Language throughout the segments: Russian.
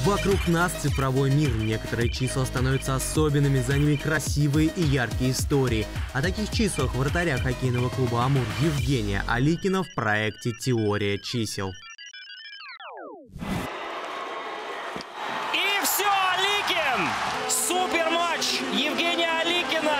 Вокруг нас цифровой мир. Некоторые числа становятся особенными, за ними красивые и яркие истории. О таких числах вратаря хоккейного клуба «Амур» Евгения Аликина в проекте «Теория чисел». И все, Аликин! Супер матч Евгения Аликина!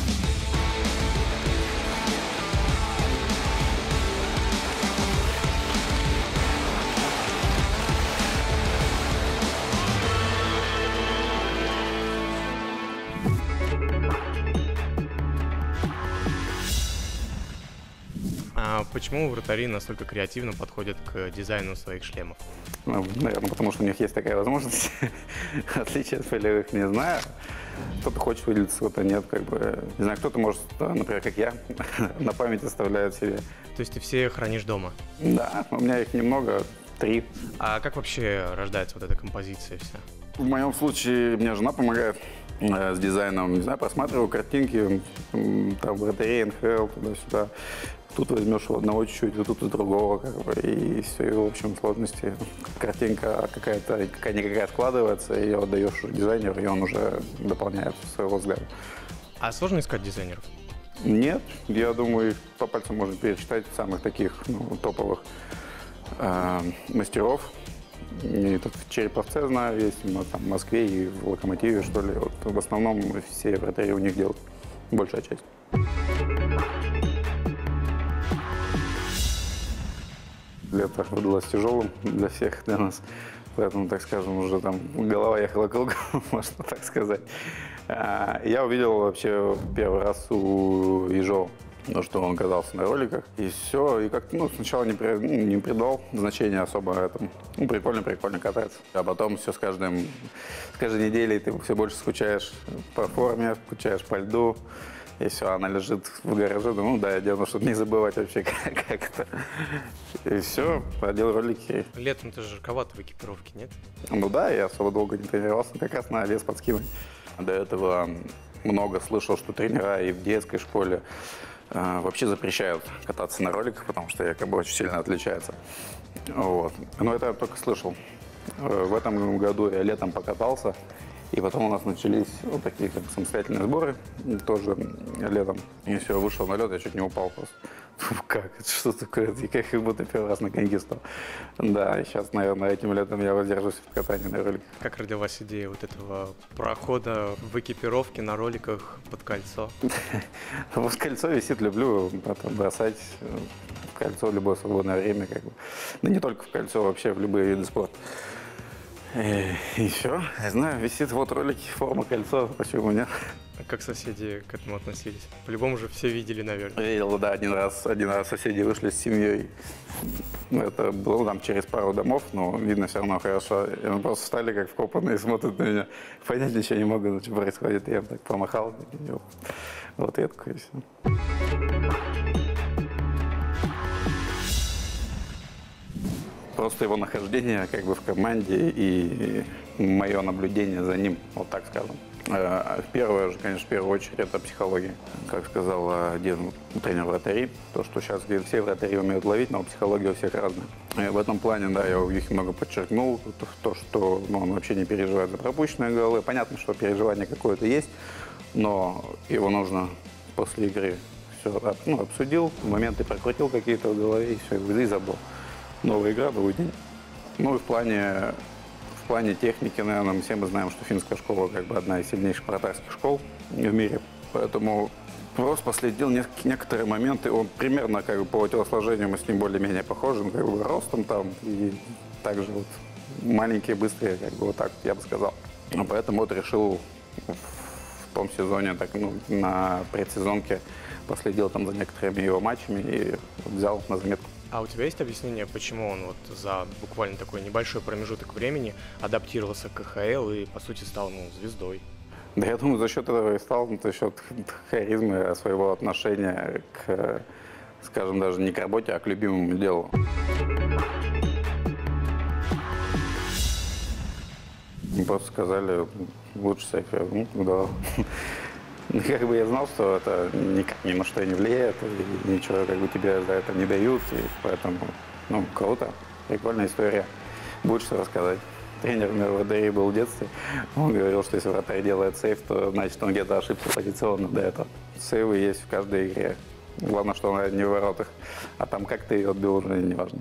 А почему вратари настолько креативно подходят к дизайну своих шлемов? Ну, наверное, потому что у них есть такая возможность. Отличия от полевых не знаю. Кто-то хочет выделиться, кто-то нет. Не знаю, кто-то может, например, как я, на память оставляет себе. То есть ты все хранишь дома? Да, у меня их немного, 3. А как вообще рождается вот эта композиция вся? В моем случае мне жена помогает с дизайном. Не знаю, просматриваю картинки, там вратарей, НХЛ, туда-сюда. Тут возьмешь у одного чуть-чуть, тут у другого, и все, и в общем сложности. Картинка какая-то, какая-никакая складывается, и ее отдаешь дизайнеру, и он уже дополняет своего взгляда. А сложно искать дизайнеров? Нет, я думаю, их по пальцам можно пересчитать самых таких топовых мастеров. И тут в Череповце знаю, есть там, в Москве и в Локомотиве, что ли. Вот, в основном все вратари у них делают, большая часть. Лето выдалось тяжелым для всех, для нас. Поэтому, так скажем, уже там голова ехала кругом, можно так сказать. Я увидел вообще первый раз у Ежова, что он катался на роликах. И все. И как-то сначала не придал значения особо этому. Прикольно кататься. А потом все с каждой неделей ты все больше скучаешь по форме, скучаешь по льду. И все, она лежит в гараже, думаю, я делаю, чтобы не забывать вообще, как это. И все, одел ролики. Летом-то жарковато в экипировке, нет? Ну да, я особо долго не тренировался, как раз на вес подкинуть. До этого много слышал, что тренера и в детской школе вообще запрещают кататься на роликах, потому что якобы очень сильно отличается. Вот. Но это я только слышал. В этом году я летом покатался. И потом у нас начались вот такие самостоятельные сборы, тоже летом. И все, вышел на лед, я чуть не упал просто. Как? Что такое? Я как будто первый раз на коньки стал. Да, и сейчас, наверное, этим летом я воздержусь от катания на роликах. Как родилась идея вот этого прохода в экипировке на роликах под кольцо? Вот кольцо висит, люблю бросать в кольцо в любое свободное время. Да не только в кольцо, вообще в любые виды спорта. И все, я знаю, висит вот ролики, форма, кольцо, почему нет? А как соседи к этому относились? По-любому же все видели, наверное. Видел, да, один раз соседи вышли с семьей. Это было там через пару домов, но видно все равно хорошо. И мы просто встали как вкопанные, смотрят на меня. Понять ничего не могут, что происходит. Я так помахал, вот ветку и все. Просто его нахождение в команде и мое наблюдение за ним, вот так скажем. Первое же, конечно, в первую очередь, это психология. Как сказал один тренер вратарей, то, что сейчас все вратари умеют ловить, но психология у всех разная. И в этом плане, да, я у них много подчеркнул, то, что он вообще не переживает за пропущенные голы. Понятно, что переживание какое-то есть, но его нужно после игры все обсудил, моменты прокрутил какие-то в голове и все, и забыл. Новая игра, новый день. Ну и в плане техники, наверное, все мы знаем, что финская школа одна из сильнейших вратарских школ в мире. Поэтому просто последил некоторые моменты. Он примерно по телосложению мы с ним более-менее похожи, ростом там и также маленькие, быстрые, вот так я бы сказал. Поэтому решил в том сезоне, на предсезонке последил там за некоторыми его матчами и взял на заметку. А у тебя есть объяснение, почему он за буквально такой небольшой промежуток времени адаптировался к КХЛ и, по сути, стал звездой? Да, я думаю, за счет этого и стал, за счет харизмы, своего отношения к, скажем, даже не к работе, а к любимому делу. Просто сказали, лучше сейф. Да. Я знал, что это никак ни на что не влияет, и ничего тебе за это не дают, и поэтому, круто, прикольная история, будет что рассказать. тренер у меня вратарей был в детстве. Он говорил, что если вратарь делает сейв, то значит он где-то ошибся позиционно до этого. Сейвы есть в каждой игре. Главное, что она не в воротах. А там как ты ее отбил, уже не важно.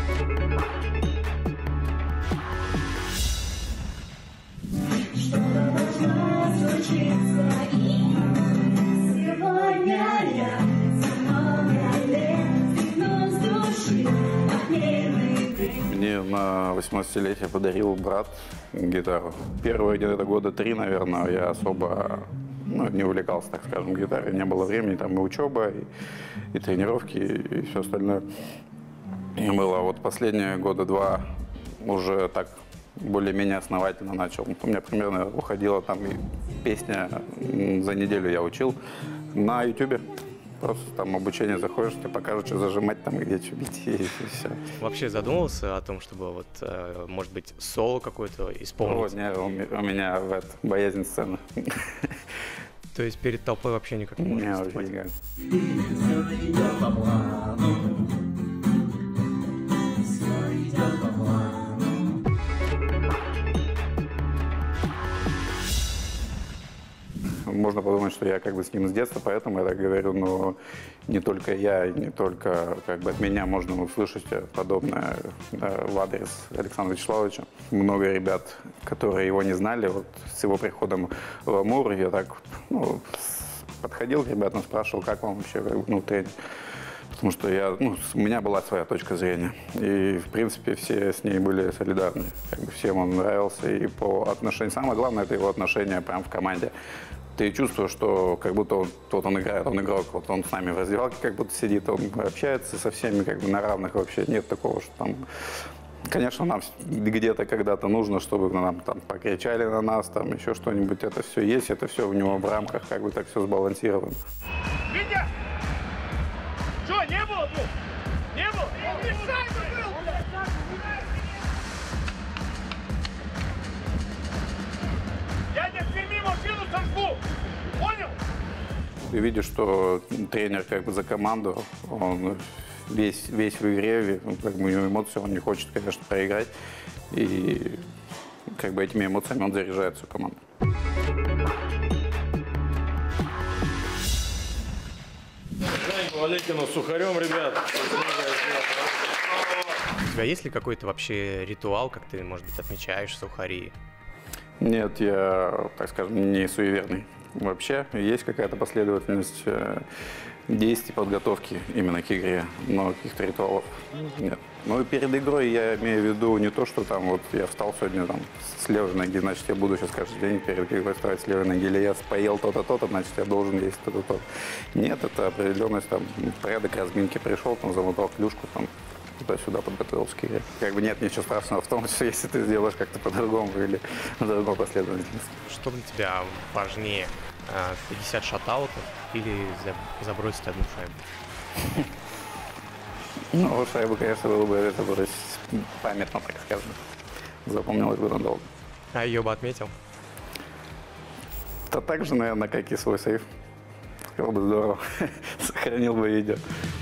Мне на 18-летие подарил брат гитару. Первые где-то года 3, наверное, я особо не увлекался, так скажем, гитарой. Не было времени, там и учеба, и тренировки, и все остальное. И было вот последние года 2 уже так более-менее основательно начал. У меня примерно уходила там и песня за неделю я учил на YouTube. Просто там обучение заходишь, тебе покажут, что зажимать, там, где что бить, и все. Вообще задумывался о том, чтобы, вот, может быть, соло какое-то исполнить? Нет, у меня боязнь сцены. То есть перед толпой вообще никак не можно выступать? Никак. Можно подумать, что я как бы с ним с детства, поэтому я так говорю, но не только я, не только как бы от меня можно услышать подобное в адрес Александра Вячеславовича. Много ребят, которые его не знали, вот с его приходом в Амур я так подходил к ребятам, спрашивал, как вам вообще тренинг. Потому что у меня была своя точка зрения. И, в принципе, все с ней были солидарны. Как бы всем он нравился. И по отношению... Самое главное, это его отношение прямо в команде. Ты чувствуешь, что как будто он играет, он игрок. Вот он с нами в раздевалке как будто сидит, он общается со всеми как бы на равных вообще. Нет такого, что там... Конечно, нам где-то когда-то нужно, чтобы нам там покричали на нас, там еще что-нибудь. Это все есть, это все у него в рамках, как бы так все сбалансировано. Витя! Что, не было? Не было? Я тебе сними машину сожгу! Понял? Ты видишь, что тренер как бы за команду, он весь в игре, как бы у него эмоции, он не хочет, конечно, проиграть. И как бы этими эмоциями он заряжает всю команду. Аликину сухарем, ребят. У тебя есть ли какой-то вообще ритуал, как ты, может быть, отмечаешь сухари? Нет, я, так скажем, не суеверный. Вообще есть какая-то последовательность действий, подготовки именно к игре, но каких-то ритуалов нет. Ну и перед игрой я имею в виду не то, что там вот я встал сегодня там с левой ноги, значит я буду сейчас каждый день перед игрой вставать с левой ноги, или я поел то-то, то-то, значит я должен есть то-то, то-то. Нет, это определенность, там, порядок разминки пришел, там, замотал клюшку, там, туда-сюда подготовился к игре. Как бы нет ничего страшного в том, что если ты сделаешь как-то по-другому или в другой последовательности. Что для тебя важнее, 50 шатаутов или забросить одну шайбу? Ну, шайбу, конечно, было бы это памятно, так скажем. Запомнилось бы надолго. А ее бы отметил? Это так же, наверное, как и свой сейф. Было бы здорово. Сохранил бы видео.